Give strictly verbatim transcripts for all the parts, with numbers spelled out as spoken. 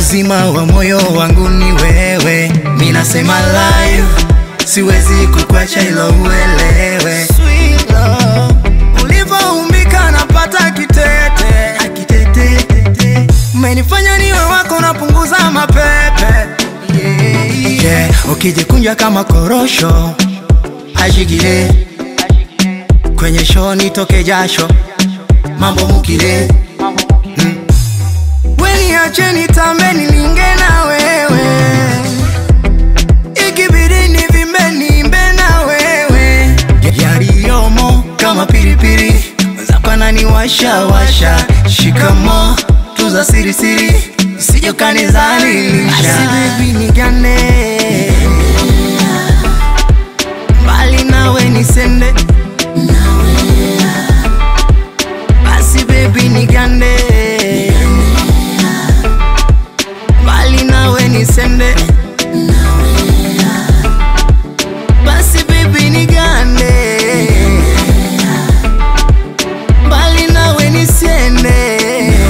uzima wa moyo wangu ni wewe. Mimi nasema live, siwezi kukuacha ilo uelewe. Sweet love, ulivyoumbika napata kitete, kitete. Umenifanya niwe wako napunguza mapepe. Yeah, yeah. Ukijikunja kama korosho, ashigire kwenye show nitoke jasho, mambo mukire. hmm. Weni ache nitambe nilinge na wewe, ikibidi nivimbe nimbe na wewe. Yaliyomo kama piripiri, zapana ni washa washa. Shikamo tuza siri siri, usije ukanizalilisha. Basi baby nigande, mbali nawe nisende. Basi baby nigande, mbali nawe nisende. Basi baby nigande, mbali nawe nisende.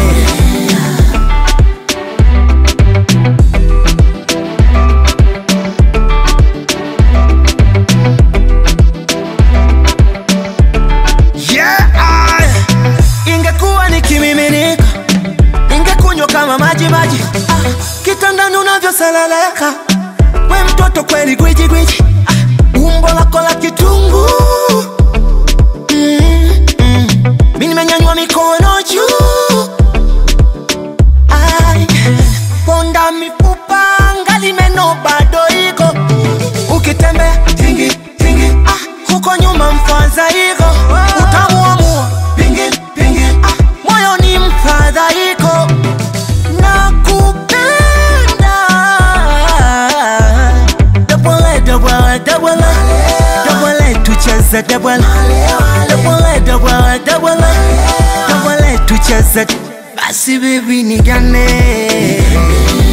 Kama maji maji, ah, kitandani unavyoseleleka, we mtoto kweli gwiji gwiji, ah, umbo lako la kitungu. mm, mm. Mimi nimenyanyua mikono juu, ai, ponda mifupa ngali meno bado iko. Ukitembea tingi tingi, ah, huko nyuma mfadhaiko. Utamuamua pingi pingi, ah, moyo ni mfadhaiko. Tucheze double, double, double, double, double, tucheze. Basi baby nigande.